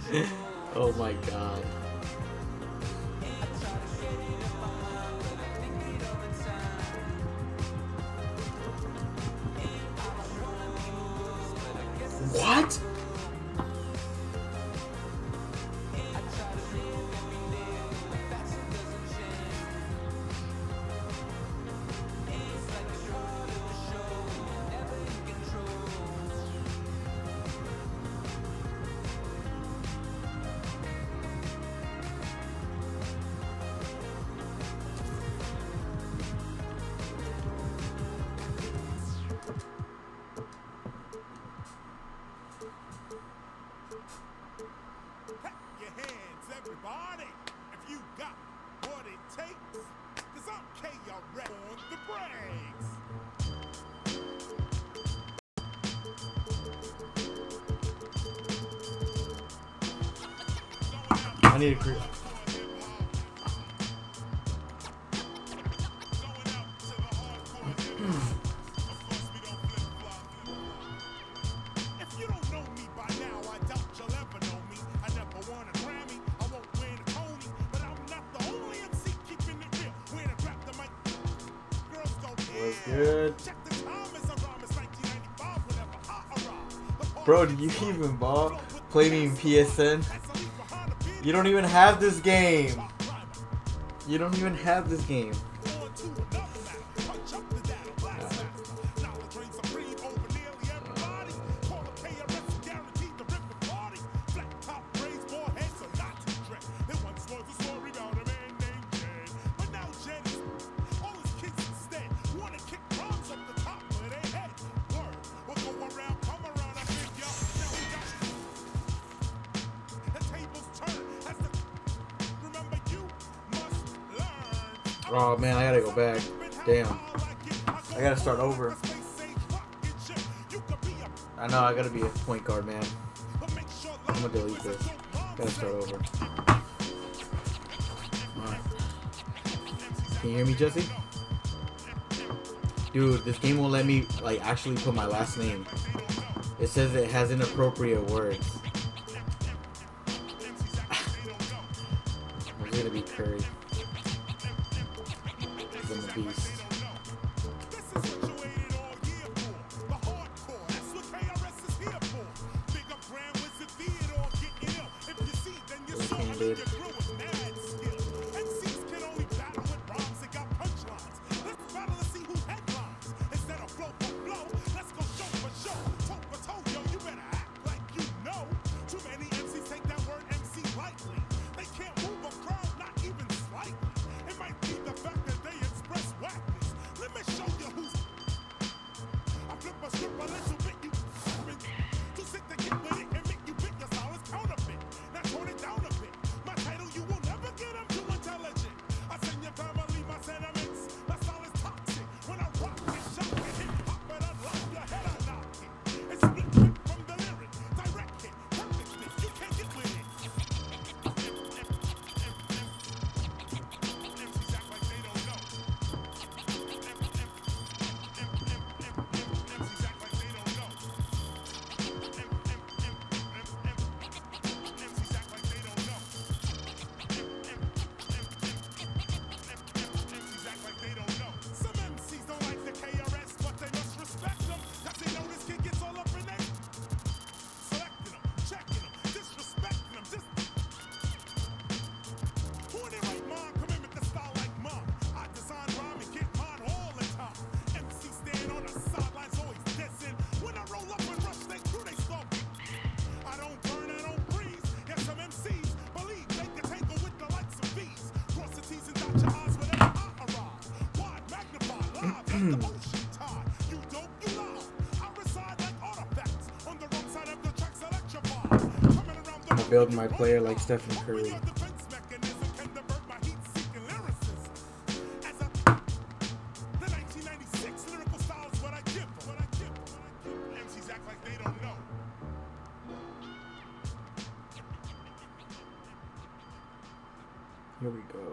Oh my god. What? Everybody, if you got what it takes, cause I'm KRS on the brakes. I need a crew. If you don't know me by now, I doubt you'll ever know me. I never won a Grammy, I won't win a Tony, but I'm not the only MC keeping it real. When I grab the mic, girls go, What's good? Check the time, it's around, it's 1995, whenever I arrive. Bro, did you even play me in PSN? You don't even have this game. You don't even have this game. Oh man, I gotta go back. Damn. I gotta start over. I know, I gotta be a point guard, man. I'm gonna delete this. Gotta start over. Alright. Can you hear me, Jesse? Dude, this game won't let me, like, actually put my last name. It says it has inappropriate words. It's gonna be Curry. I'm a beast. Build my player like Stephen Curry. Here we go.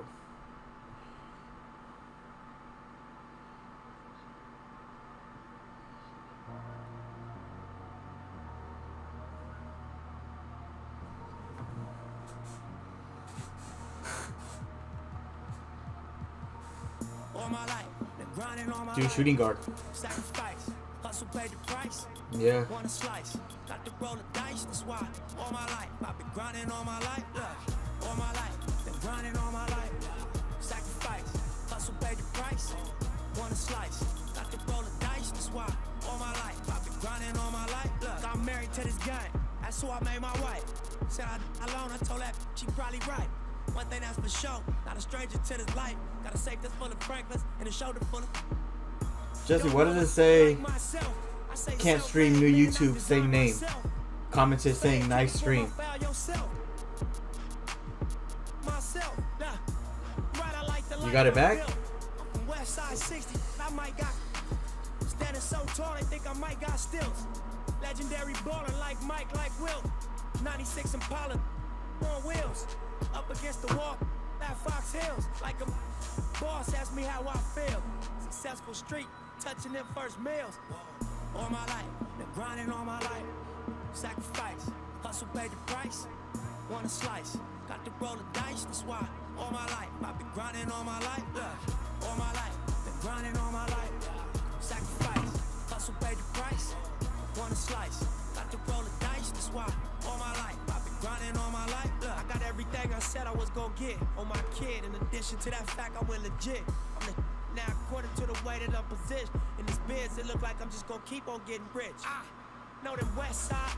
Dude, shooting guard. Sacrifice, hustle, pay the price. Yeah. Want a slice, got to roll the dice. That's why all my life I've been grinding all my life. Look, all my life been grinding all my life. Sacrifice, hustle, pay the price. Want a slice, got to roll the dice. That's why all my life I've been grinding all my life. Look, I'm married to this game. That's who I made my wife. Said I alone, I told that she probably right. One thing that's for sure, not a stranger to this life. Got a safe that's full of Franklins and a shoulder full of. Jesse, what does it say? Can't stream new YouTube, same name. Commented saying nice stream. You got it back? Standing so tall, I think I might got stilts. Legendary baller like Mike, like Will. 96 Impala on wheels. Up against the wall at Fox Hills. Like a boss asked me how I feel. Successful street, touching them first meals. All my life, been grinding all my life. Sacrifice, hustle, pay the price. Want a slice, got to roll the dice. That's why all my life I've been grinding all my life. Look, all my life, been grinding all my life. Sacrifice, hustle, pay the price. Want a slice, got to roll the dice. That's why all my life I've been grinding all my life. Look, I got everything I said I was gonna get on my kid. In addition to that fact, I went legit. I'm the now according to the way that I'm positioned in this biz, it look like I'm just gonna keep on getting rich. I know them West Side.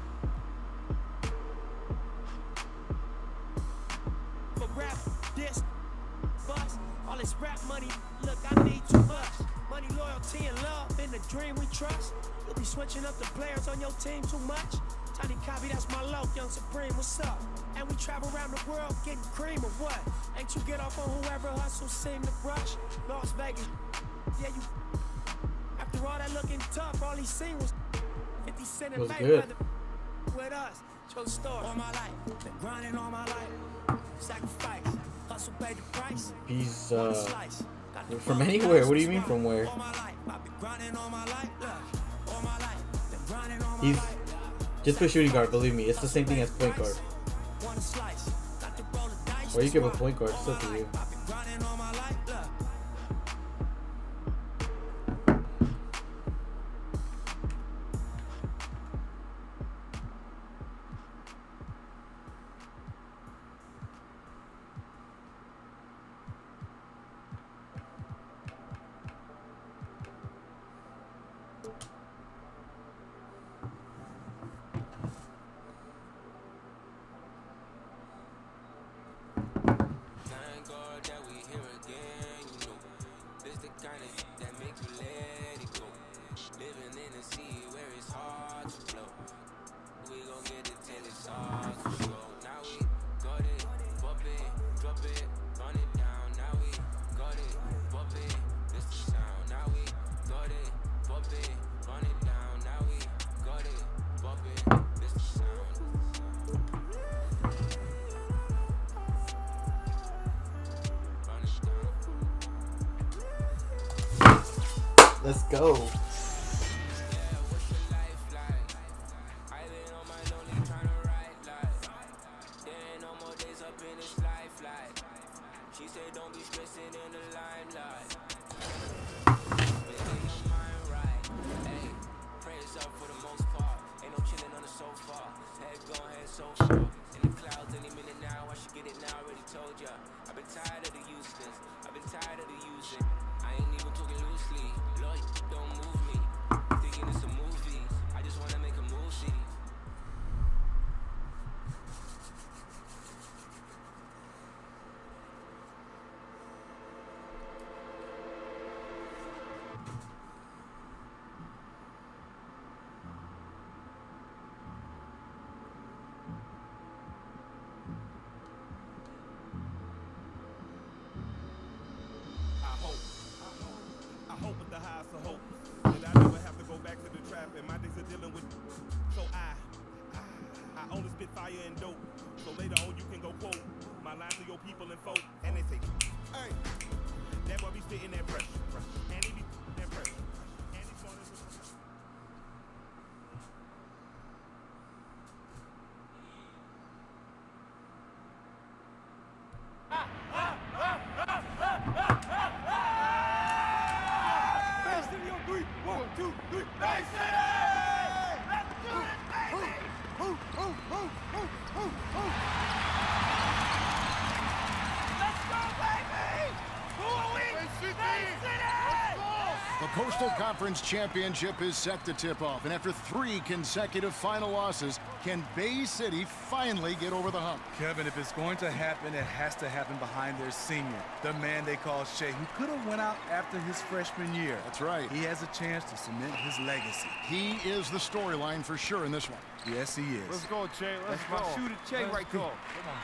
For rap, this, bus, all this rap money, look, I need too much. Money, loyalty, and love, in the dream we trust. You'll be switching up the players on your team too much. Tiny copy, that's my low, Young Supreme, what's up? And we travel around the world getting cream or what? Ain't you get off on whoever hustles seem to brush? Las Vegas, yeah, you. After all that looking tough, all he seen was 50 Cent and Mayweather with us. True story. All my life, been grinding all my life. Sacrifice, hustle, pay the price. He's from anywhere. What do you mean from where? All my life, I've been grinding all my life. All my life, been grinding all my He's life. just put shooting guard, believe me, it's the same thing as point guard. Or you give a point guard, it's up to you. Let's go. I hope with the highest of hope that I never have to go back to the trap and my days are dealing with. So I only spit fire and dope. So later on you can go quote my lines to your people and folk. And they say, hey, that boy be spitting that fresh. And he be that fresh. And he's going to The Coastal Conference Championship is set to tip off, and after 3 consecutive final losses, can Bay City finally get over the hump? Kevin, if it's going to happen, it has to happen behind their senior, the man they call Shea, who could have went out after his freshman year. That's right. He has a chance to cement his legacy. He is the storyline for sure in this one. Yes, he is. Let's go, Che. Let's go. Shoot it, Che, right there. Come on.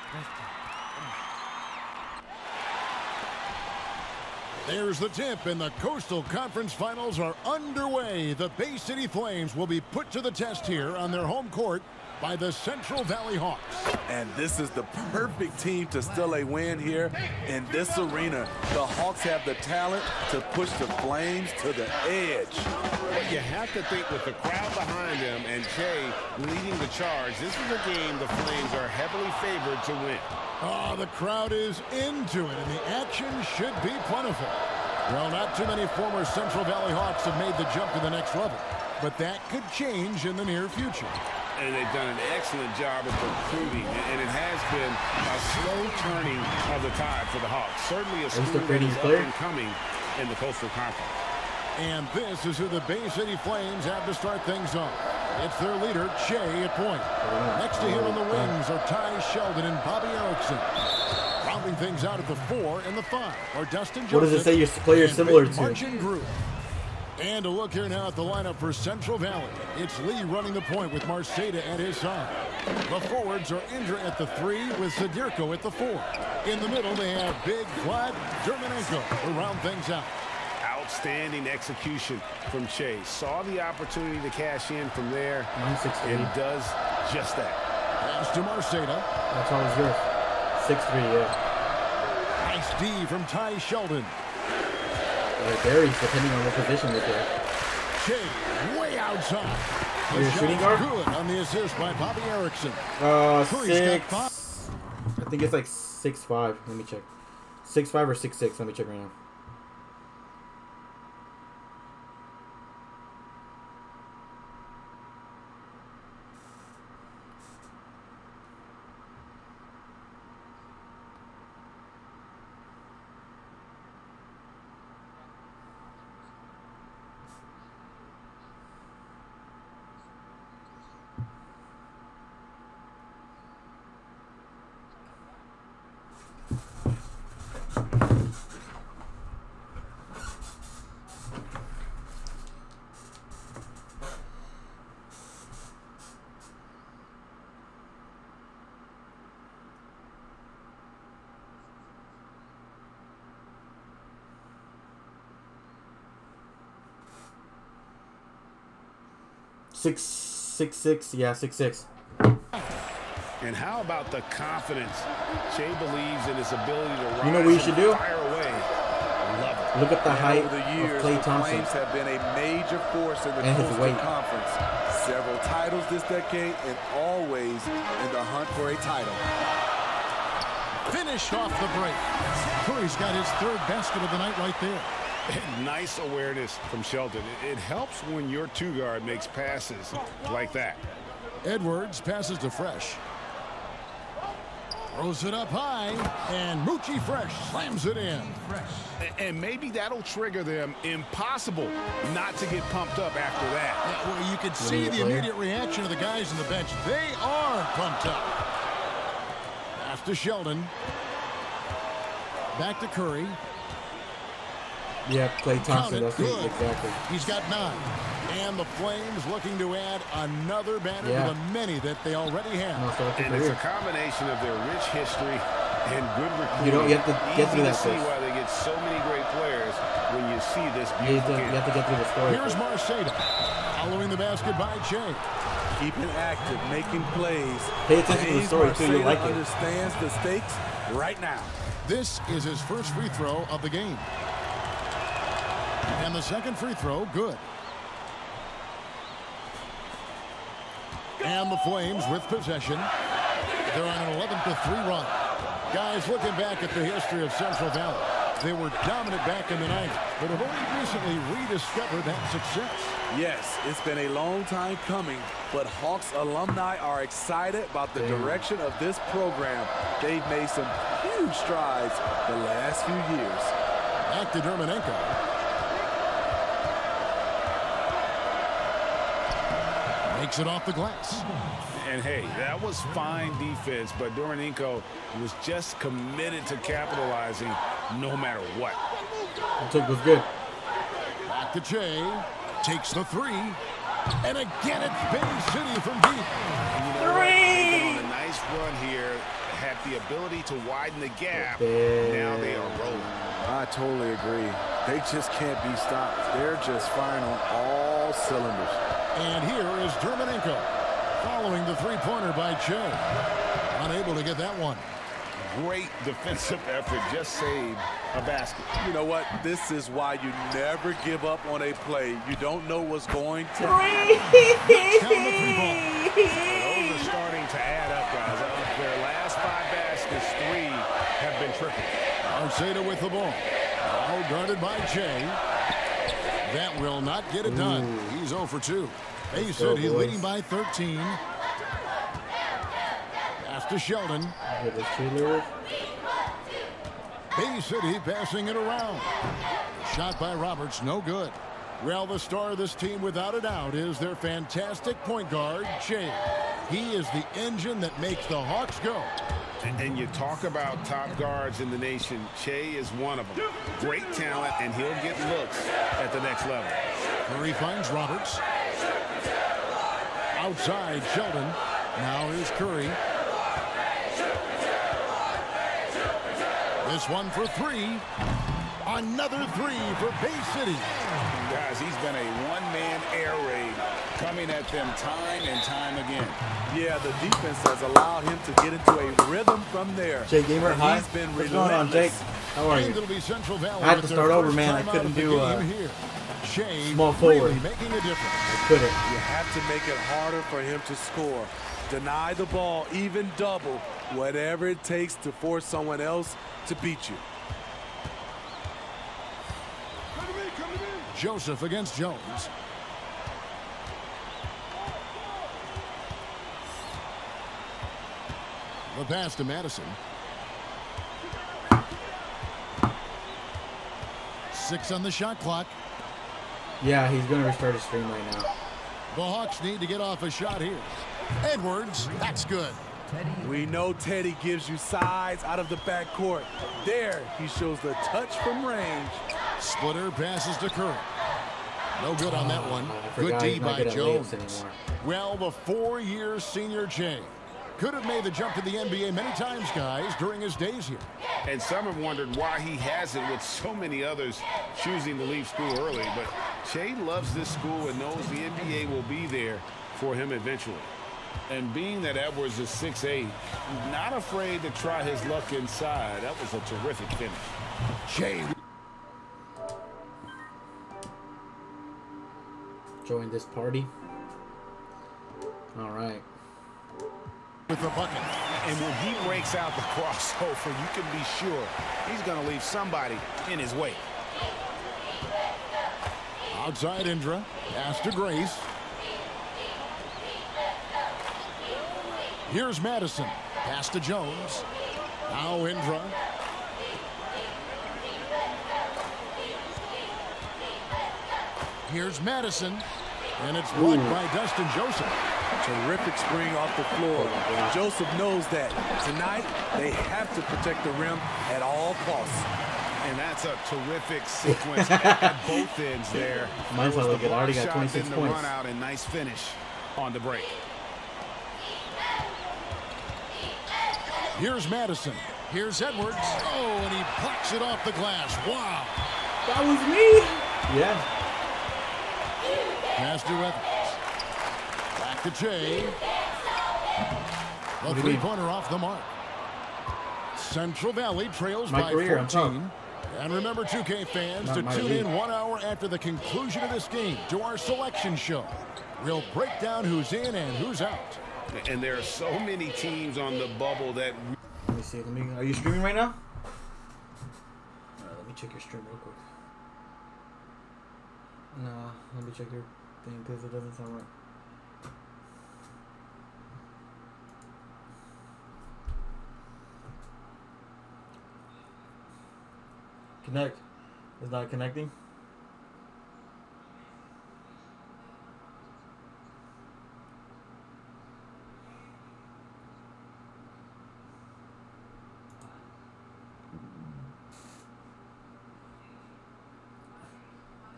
There's the tip, and the Coastal Conference Finals are underway. The Bay City Flames will be put to the test here on their home court by the Central Valley Hawks. And this is the perfect team to steal a win here in this arena. The Hawks have the talent to push the Flames to the edge. You have to think with the crowd behind them and Che leading the charge, this is a game the Flames are heavily favored to win. Oh, the crowd is into it, and the action should be plentiful. Well, not too many former Central Valley Hawks have made the jump to the next level, but that could change in the near future. And they've done an excellent job of recruiting, and it has been a slow turning of the tide for the Hawks. Certainly a school that is up and coming in the Coastal Conference. And this is who the Bay City Flames have to start things off. It's their leader, Che, at point. Next to him on the wings are Ty Sheldon and Bobby Erickson. Rounding things out at the 4 and the 5 are Dustin Joseph. What does it say your player's similar to? Marching group. And a look here now at the lineup for Central Valley. It's Lee running the point with Marceda at his side. The forwards are Indra at the 3 with Zadirko at the 4. In the middle, they have Big Vlad Dermanenko to round things out. Outstanding execution from Che. Saw the opportunity to cash in from there and does just that. Pass to Marceda. That's always yours. 6'3", yeah. Nice D from Ty Sheldon. It varies depending on what position they're in. Che way outside. You're a shooting guard? Good on the assist by Bobby Erickson. 6. I think it's like 6'5". Let me check. 6'5" or 6'6". Let me check right now. Six, yeah, 6'6". And how about the confidence? Che believes in his ability to rise. You know what you should do? Fire away. Love it. Look at the height Over the years, of Klay Thompson. The Flames have been a major force in the And his Coastal weight. Conference. Several titles this decade, and always in the hunt for a title. Finished off the break. Curry's got his 3rd basket of the night right there. Nice awareness from Sheldon. It helps when your 2-guard makes passes like that. Edwards passes to Fresh. Throws it up high, and Moochie Fresh slams it in. And maybe that'll trigger them. Impossible not to get pumped up after that. Yeah, well, you could see the immediate reaction of the guys on the bench. They are pumped up. Pass to Sheldon. Back to Curry. Yeah, Klay Thompson. That's good. it, exactly. He's got 9. And the Flames looking to add another banner to the many that they already have. And it's a combination of their rich history and good recruiting. You have to get through that see first. why they get so many great players when you see this beautiful game. You have to get through the story. Here's Marceda. Following the basket by Che. Keeping active, making plays. Pay attention to the story, too. You'll like it. Understands the stakes right now. This is his first free throw of the game. And the second free throw, good. And the Flames with possession. They're on an 11-3 run. Guys, looking back at the history of Central Valley, they were dominant back in the 90s, but have only recently rediscovered that success. Yes, it's been a long time coming, but Hawks alumni are excited about the direction of this program. They've made some huge strides the last few years. Back to Dermanenko. Makes it off the glass. And hey, that was fine defense, but Dorinenko was just committed to capitalizing no matter what. The take was good. Back to Jay. Takes the three. And again, it's Bay City from deep. And you know what? They've been on a nice run here. Had the ability to widen the gap. Now they are rolling. I totally agree. They just can't be stopped. They're just firing on all cylinders. And here is Dorinenko following the three-pointer by Jay. Unable to get that one. Great defensive effort. Just saved a basket. You know what? This is why you never give up on a play. You don't know what's going to happen. Those are starting to add up, guys. Their last 5 baskets, 3 have been triple. Arceda with the ball. Now guarded by Jay. That will not get it done. He's 0 for 2. Bay City leading by 13. Pass to Sheldon. Bay City passing it around. Shot by Roberts, no good. Well, the star of this team, without a doubt, is their fantastic point guard, Jay. He is the engine that makes the Hawks go. And you talk about top guards in the nation. Che is one of them. Great talent, and he'll get looks at the next level. Curry finds Roberts. Outside, Sheldon. Now here's Curry. This one for 3. Another 3 for Bay City. Guys, he's been a one-man air raid coming at them time and time again. Yeah, the defense has allowed him to get into a rhythm from there. Jay Gamer, hi. He's been What's going on, Jake? How are you? I had to start over, man. I couldn't do small forward. Really making a difference. I couldn't. You have to make it harder for him to score. Deny the ball, even double, whatever it takes to force someone else to beat you. Joseph against Jones. The pass to Madison. 6 on the shot clock. Yeah, he's going to restart his stream right now. The Hawks need to get off a shot here. Edwards, that's good. We know Teddy gives you size out of the backcourt. There, he shows the touch from range. Splitter passes to Curry. No good on that one. Good D by Jones. Well, the 4-year senior Jay could have made the jump to the NBA many times, guys, during his days here. And some have wondered why he hasn't, with so many others choosing to leave school early. But Jay loves this school and knows the NBA will be there for him eventually. And being that Edwards is 6'8", not afraid to try his luck inside. That was a terrific finish. Jay. Join this party. All right. With the bucket. And when he breaks out the crossover, you can be sure he's going to leave somebody in his way. Outside Indra. Pass to Grace. Here's Madison. Pass to Jones. Now Indra. Here's Madison. And it's blocked by Dustin Joseph. Terrific spring off the floor. Joseph knows that. Tonight, they have to protect the rim at all costs. And that's a terrific sequence at both ends there. Mine's not looking good. I already got 26 points. Run out and nice finish on the break. Here's Madison. Here's Edwards. Oh, and he plucks it off the glass. Wow. That was me. Yeah. Pass to Edwards. Back to Jay. The three-pointer off the mark. Central Valley trails by 14. And remember, 2K fans, to tune in 1 hour after the conclusion of this game to our selection show. We'll break down who's in and who's out. And there are so many teams on the bubble that... Let me see. Are you streaming right now? Let me check your stream real quick. No, let me check your thing because it doesn't sound right. Connect. It's not connecting.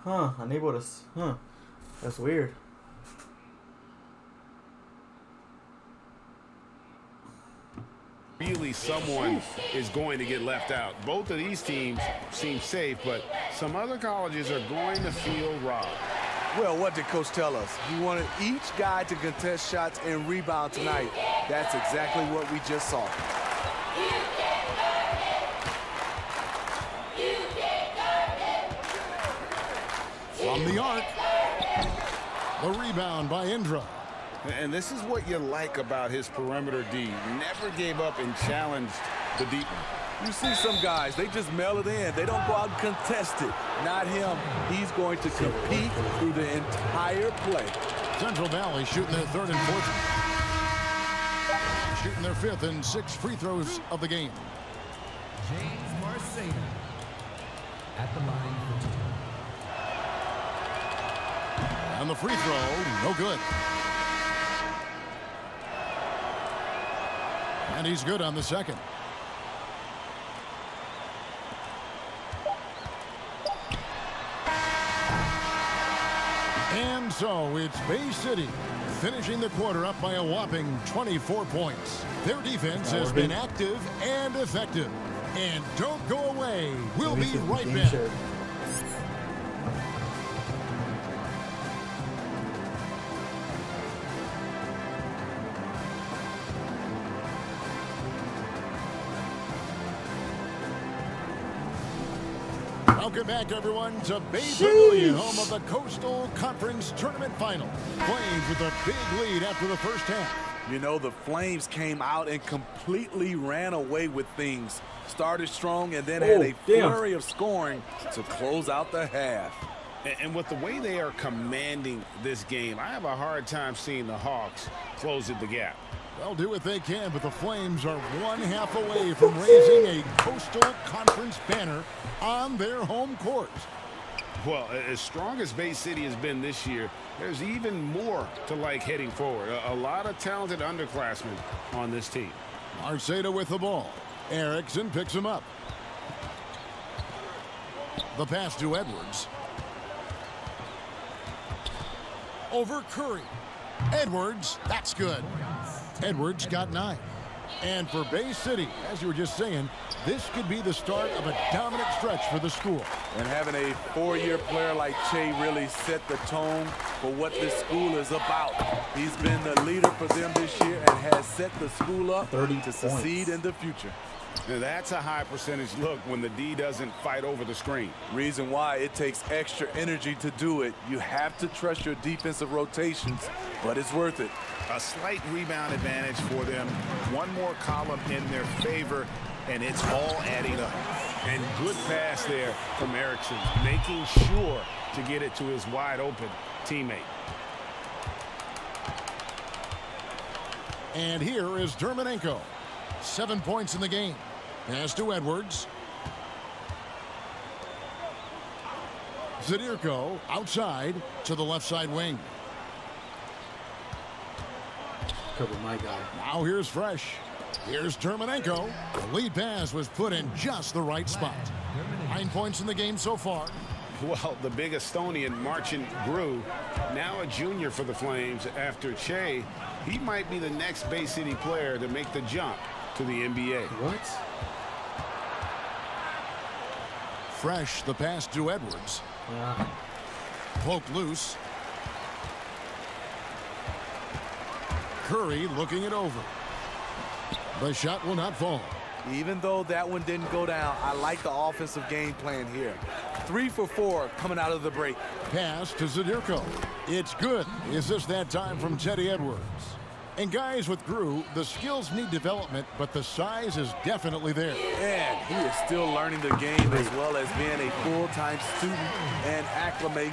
Huh, unable to, that's weird. Really, someone is going to get left out. Both of these teams seem safe, but some other colleges are going to feel robbed. Well, what did Coach tell us? He wanted each guy to contest shots and rebound tonight. That's exactly what we just saw. From the arc, the rebound by Indra. And this is what you like about his perimeter D. Never gave up and challenged the deep one. You see some guys, they just mail it in. They don't go out and contest it. Not him. He's going to compete through the entire play. Central Valley shooting their third and fourth. Shooting their fifth and sixth free throws of the game. James Marcena at the line for two. And the free throw, no good. And he's good on the second. And so it's Bay City finishing the quarter up by a whopping 24 points. Their defense has been active and effective. And don't go away. We'll be right back. Welcome back, everyone, to Bay Pavilion, home of the Coastal Conference Tournament Final. Flames with a big lead after the first half. You know, the Flames came out and completely ran away with things. Started strong and then had a flurry of scoring to close out the half. And with the way they are commanding this game, I have a hard time seeing the Hawks closing the gap. They'll do what they can, but the Flames are one half away from raising a Coastal Conference banner on their home court. Well, as strong as Bay City has been this year, there's even more to like heading forward. A lot of talented underclassmen on this team. Marcena with the ball. Erickson picks him up. The pass to Edwards. Over Curry. Edwards, that's good. Edwards got 9. And for Bay City, as you were just saying, this could be the start of a dominant stretch for the school. And having a 4-year player like Che really set the tone for what this school is about. He's been the leader for them this year and has set the school up to succeed in the future. Now that's a high percentage look when the D doesn't fight over the screen. Reason why it takes extra energy to do it. You have to trust your defensive rotations, but it's worth it. A slight rebound advantage for them. One more column in their favor, and it's all adding up. And good pass there from Erickson, making sure to get it to his wide open teammate. And here is Dermonenko. 7 points in the game. Pass to Edwards. Zadirko outside to the left side wing. Cover my guy. Now here's Fresh. Here's Dermonenko. The lead pass was put in just the right spot. 9 points in the game so far. Well, the big Estonian, Marcin Grew, now a junior for the Flames after Che. He might be the next Bay City player to make the jump to the NBA. What? Fresh, the pass to Edwards. Poked loose. Curry looking it over. The shot will not fall. Even though that one didn't go down, I like the offensive game plan here. 3 for 4 coming out of the break. Pass to Zadirko. It's good. Is this that time from Teddy Edwards? And guys, with Grew, the skills need development, but the size is definitely there. And he is still learning the game as well as being a full-time student and acclimating.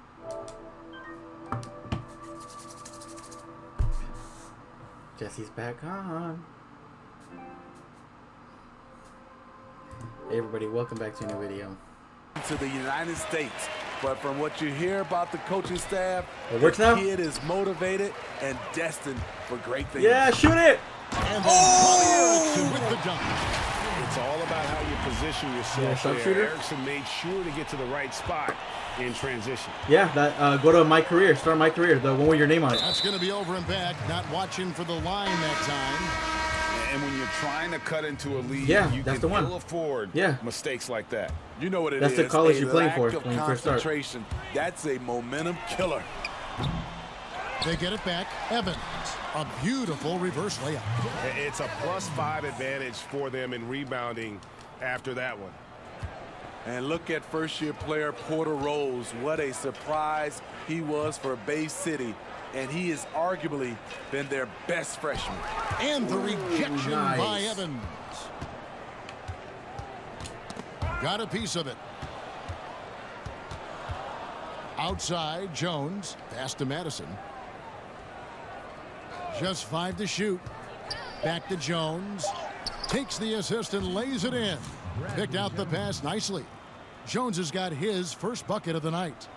Jesse's back on. Hey everybody, welcome back to a new video. To the United States. But from what you hear about the coaching staff, the kid is motivated and destined for great things. Yeah, shoot it! And then Erickson with the dunk. It's all about how you position yourself there. Erickson made sure to get to the right spot in transition. Yeah, that go to My Career. Start My Career. The one with your name on it. That's going to be over and back. Not watching for the line that time. And when you're trying to cut into a lead, yeah, you that's can the one. ill afford mistakes like that. You know what it is. That's the college you're playing for when you first start. Concentration. That's a momentum killer. They get it back. Evans. A beautiful reverse layup. It's a +5 advantage for them in rebounding after that one. And look at first-year player Porter Rose. What a surprise he was for Bay City. And he has arguably been their best freshman. And the rejection by Evans. Got a piece of it. Outside, Jones. Pass to Madison. Just 5 to shoot. Back to Jones. Takes the assist and lays it in. Picked out the pass nicely. Jones has got his first bucket of the night.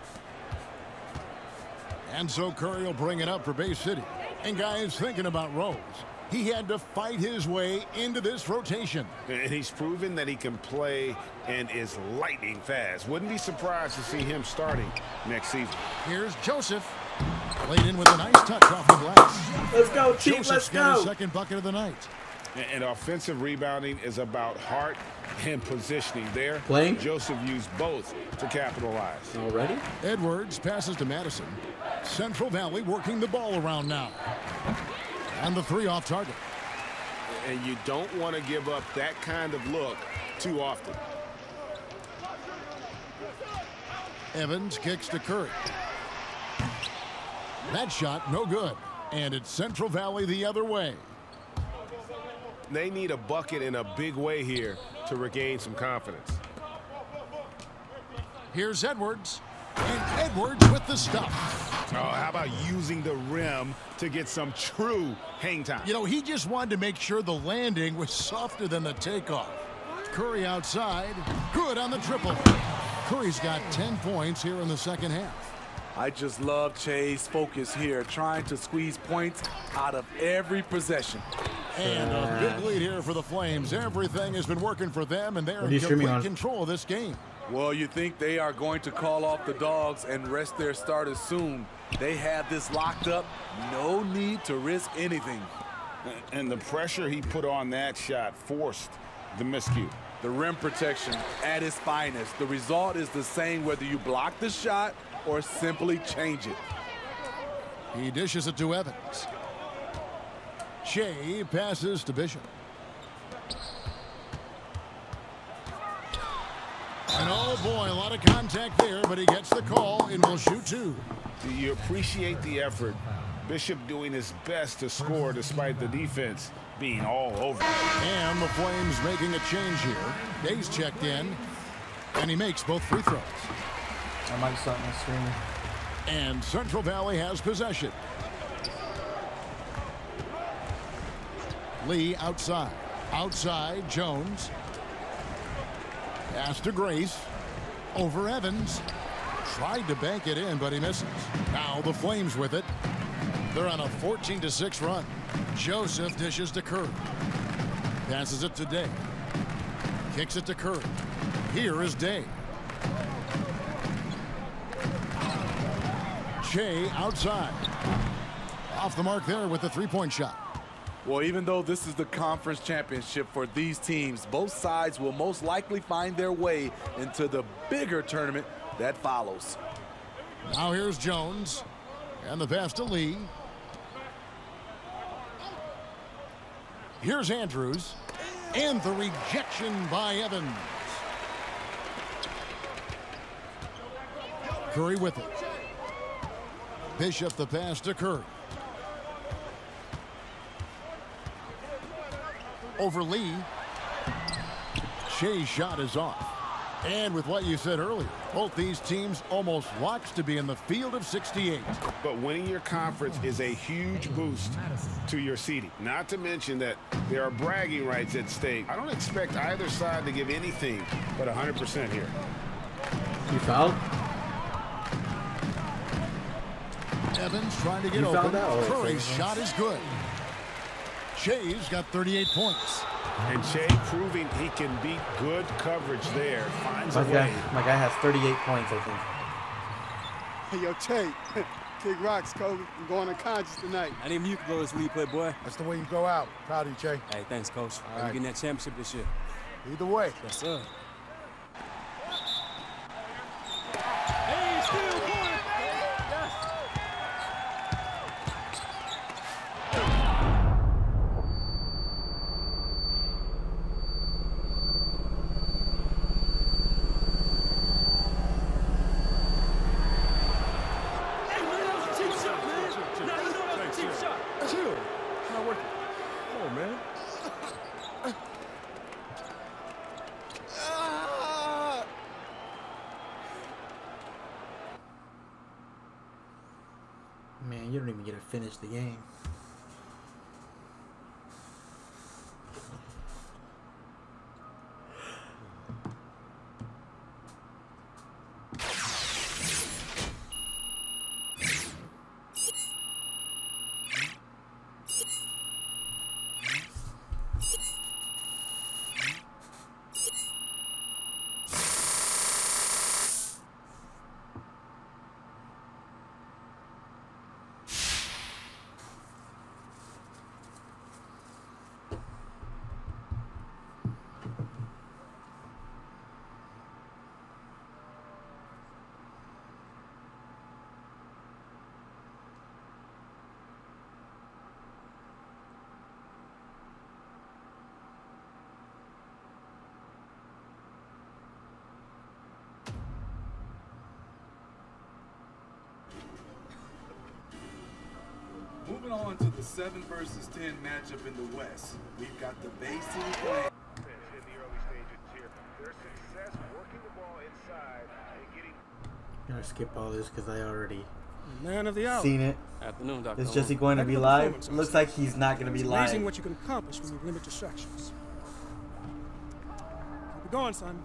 And so Curry will bring it up for Bay City. And guys, thinking about Rose, he had to fight his way into this rotation. And he's proven that he can play and is lightning fast. Wouldn't be surprised to see him starting next season. Here's Joseph. Played in with a nice touch off the glass. Let's go, Chief. Let's go. His second bucket of the night. And offensive rebounding is about heart and positioning there. Playing. Joseph used both to capitalize. Already? Edwards passes to Madison. Central Valley working the ball around now. And the 3 off target. And you don't want to give up that kind of look too often. Evans kicks to Curry. That shot no good. And it's Central Valley the other way. They need a bucket in a big way here to regain some confidence. Here's Edwards. And Edwards with the stuff. Oh, how about using the rim to get some true hang time? You know, he just wanted to make sure the landing was softer than the takeoff. Curry outside. Good on the triple. Curry's got 10 points here in the second half. I just love Che's focus here, trying to squeeze points out of every possession. And a big lead here for the Flames. Everything has been working for them, and they're in complete control of this game. Well, you think they are going to call off the Dogs and rest their starters soon. They have this locked up. No need to risk anything. And the pressure he put on that shot forced the miscue. The rim protection at its finest. The result is the same whether you block the shot or simply change it. He dishes it to Evans. Shea passes to Bishop. And oh boy, a lot of contact there, but he gets the call and will shoot 2. You appreciate the effort. Bishop doing his best to score despite the defense being all over. And the Flames making a change here. Days checked in, and he makes both free throws. I might start my streaming. And Central Valley has possession. Lee outside. Outside, Jones. Pass to Grace. Over Evans. Tried to bank it in, but he misses. Now the Flames with it. They're on a 14-6 run. Joseph dishes to Curry. Passes it to Day. Kicks it to Curry. Here is Day. Shea outside. Off the mark there with the three-point shot. Well, even though this is the conference championship for these teams, both sides will most likely find their way into the bigger tournament that follows. Now here's Jones. And the pass to Lee. Here's Andrews. And the rejection by Evans. Curry with it. Bishop the pass to Curry. Over Lee. Shea's shot is off. And with what you said earlier, both these teams almost watch to be in the field of 68. But winning your conference is a huge boost to your seeding. Not to mention that there are bragging rights at stake. I don't expect either side to give anything but 100% here. You fouled? Evans trying to get open. Curry's shot is good. Shea's got 38 points. And Che proving he can beat good coverage there. Finds a way. My guy has 38 points, I think. Hey, yo, Che. Kick rocks, Kobe. I'm going unconscious tonight. I didn't even you could go this way you play, boy. That's the way you go out. Proud of you, Che. Hey, thanks, Coach. All right. You getting that championship this year. Either way. Yes, sir. Man, you don't even get to finish the game. Moving on to the 7 versus 10 matchup in the West. We've got the Bay City playing. In the early stages here, their success working the ball inside and getting. I'm gonna skip all this because I already Man of the hour. seen it. Afternoon, Dr. Is Jesse going to be live? Looks like he's not going to be live. Amazing what you can accomplish when you limit distractions. Keep it going, son.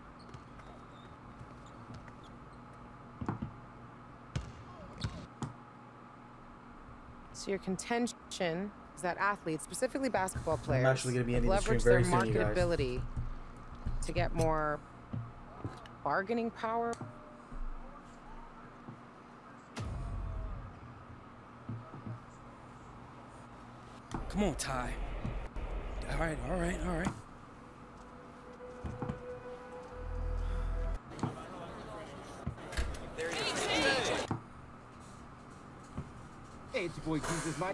So your contention is that athletes, specifically basketball players, actually gonna be ending the stream leverage very their soon, you guys. marketability to get more bargaining power. Come on, Ty. All right, all right, all right. Hey, it's your boy Jesus Mike.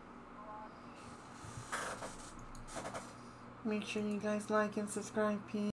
Make sure you guys like and subscribe, peace.